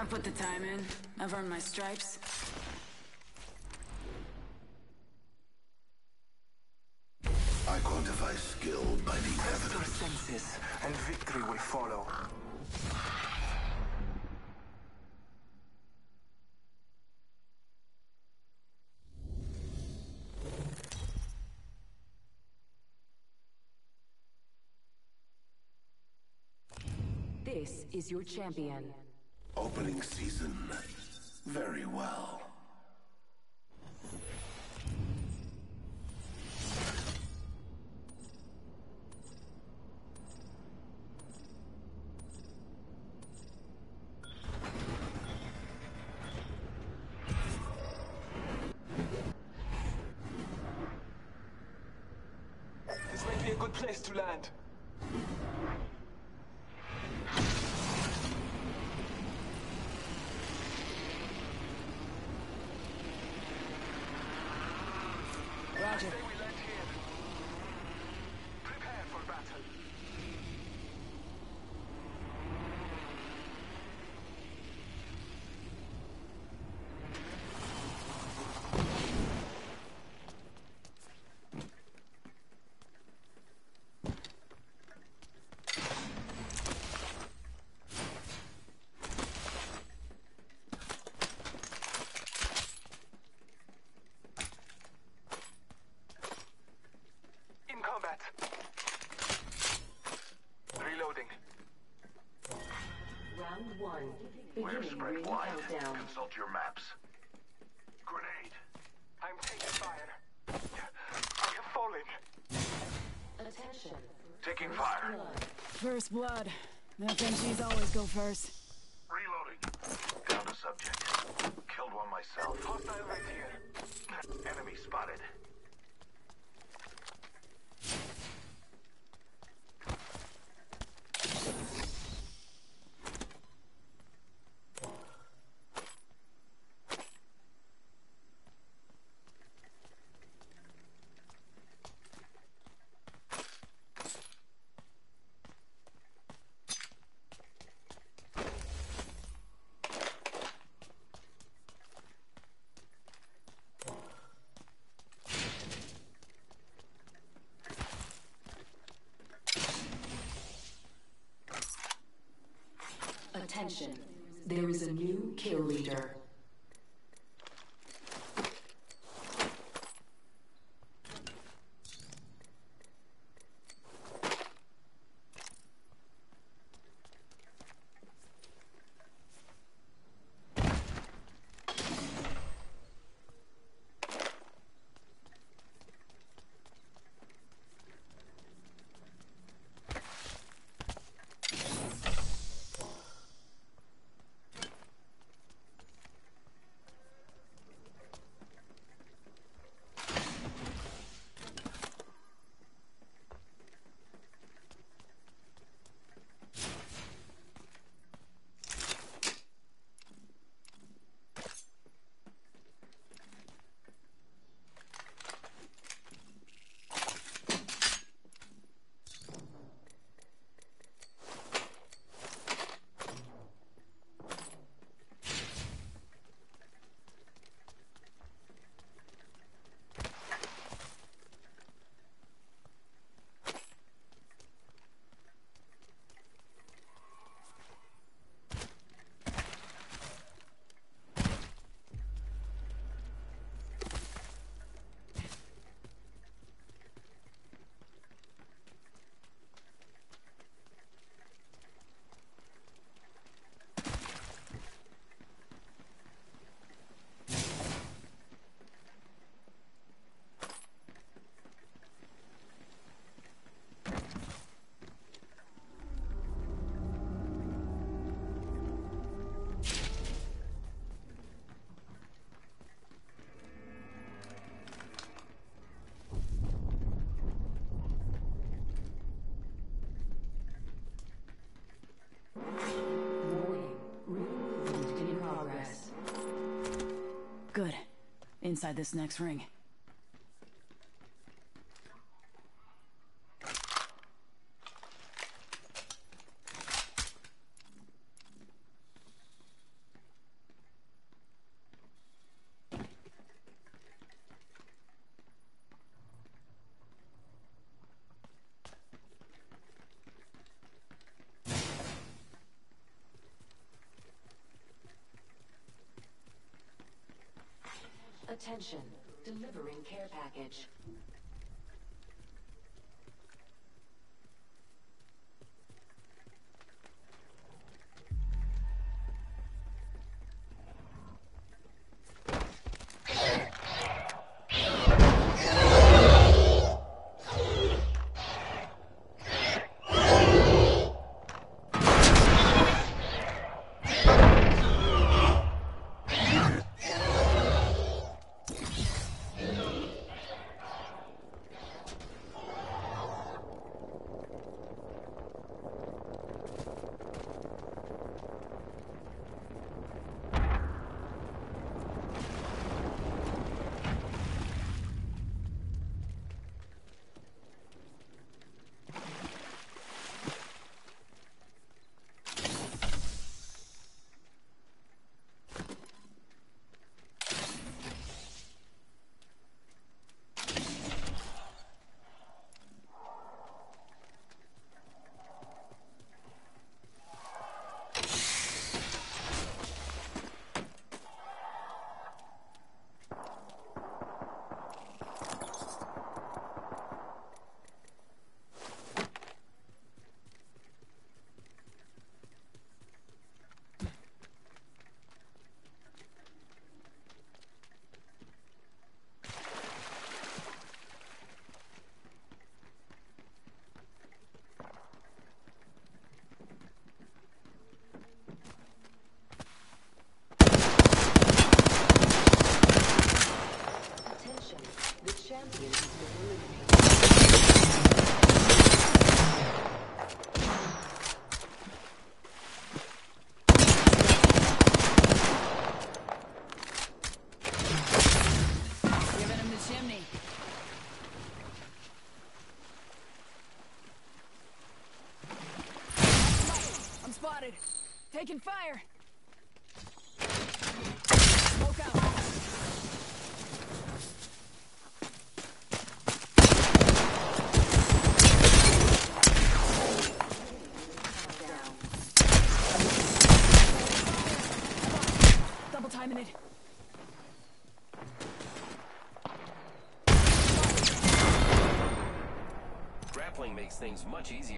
put the time in. I've earned my stripes. I quantify skill by the Test your evidence. senses, and victory will follow. This is your champion. Opening season. Very well. This might be a good place to land. Roger. Say we land here. Prepare for battle. In combat. Reloading. Round one. We're Beginning spread ring wide. countdown. Consult your maps. Grenade. I'm taking fire. I am falling. Attention. Taking fire. Blood. First blood. FNGs always go first. Reloading. Down to subject. Killed one myself. Hostile right here. Enemy spotted. Attention. There is a new kill leader. Good. Inside this next ring. Attention, delivering care package. Spotted. Taking fire. Smoke out. Double timing it. Grappling makes things much easier.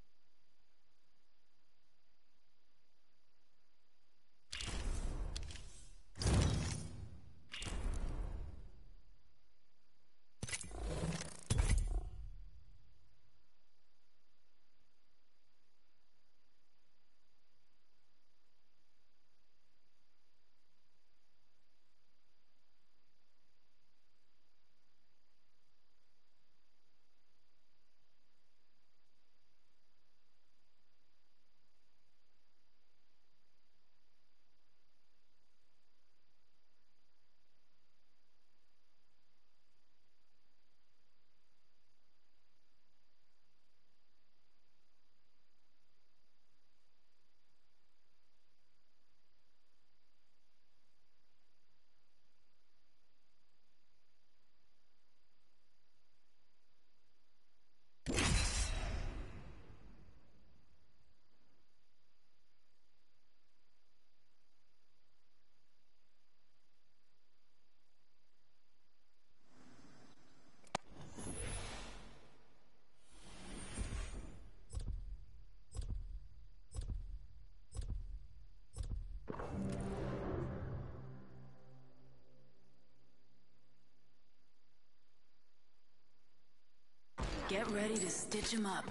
Get ready to stitch him up.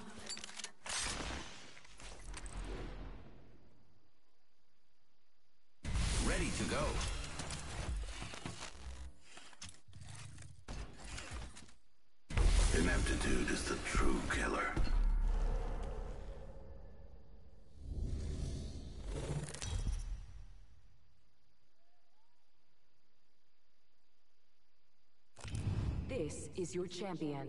Ready to go. Ineptitude is the true killer. This is your champion.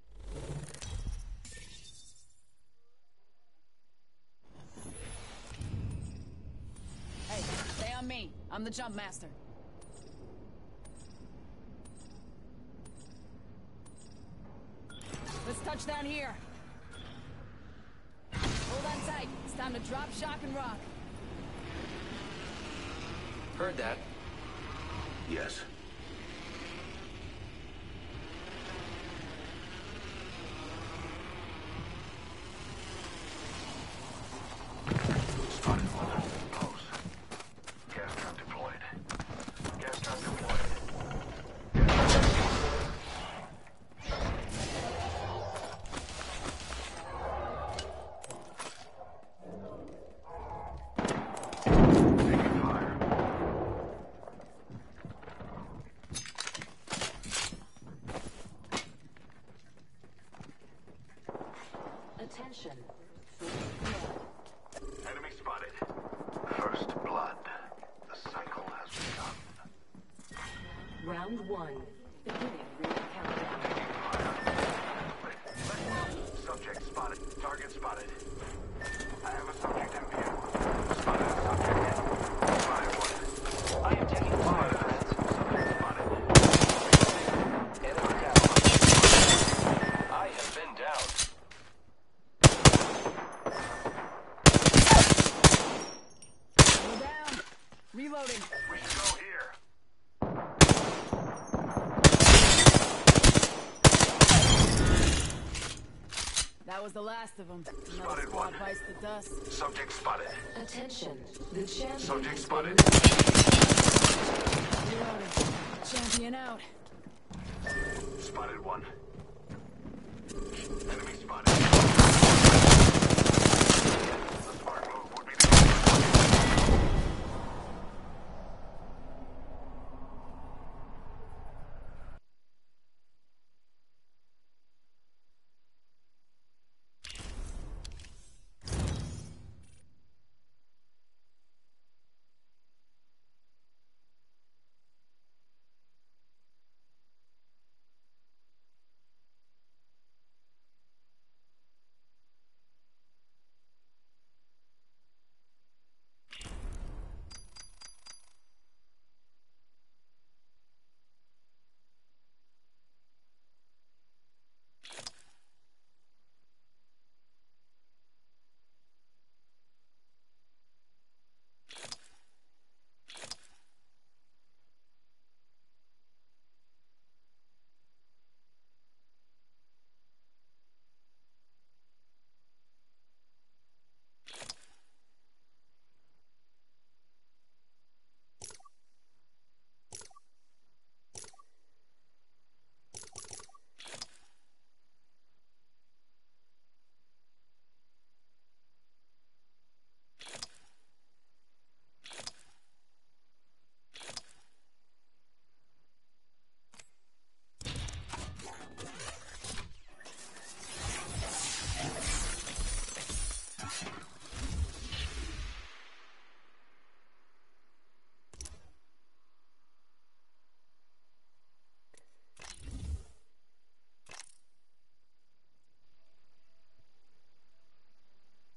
Hey, stay on me. I'm the jump master. Let's touch down here. Hold on tight. It's time to drop, shock, and rock. Heard that. Yes. Attention. Enemy spotted. First blood. The cycle has begun. Round 1. Beginning ring countdown. Subject spotted. Target spotted. I have a subject in view. Spotted a subject. Spotted one. I am taking fire. Subject spotted. Enemy down. I have been down. We're down. Reloading. We should go here. That was the last of them. Another Spotted squad one. bites the dust. Subject spotted. Attention. The champion. Subject spotted. Reloading. Champion out. Spotted one. Enemy spotted.